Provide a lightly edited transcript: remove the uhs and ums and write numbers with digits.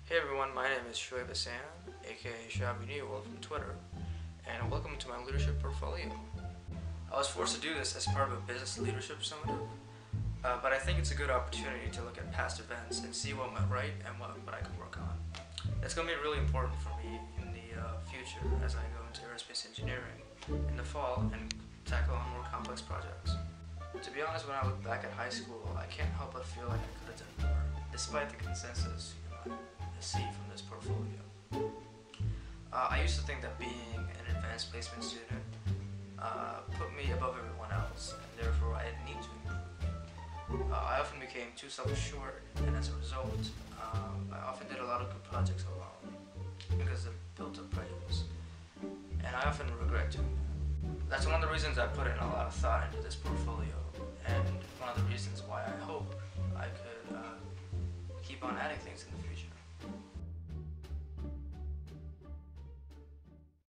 Hey everyone, my name is Shoaib Hassan, aka Shabi Newell from Twitter, and welcome to my leadership portfolio. I was forced to do this as part of a business leadership seminar, but I think it's a good opportunity to look at past events and see what went right and what I could work on. It's going to be really important for me in the future as I go into aerospace engineering in the fall and tackle on more complex projects. To be honest, when I look back at high school, I can't help but feel like I could have done more, despite the consensus you might see from this portfolio. I used to think that being an advanced placement student put me above everyone else, and therefore I didn't need to improve. I often became too self-assured, and as a result, I often did a lot of good projects alone because of built-up prejudice, and I often regret doing that. That's one of the reasons I put in a lot of thought into this portfolio, and one of the reasons why I hope I could keep on adding things in the future.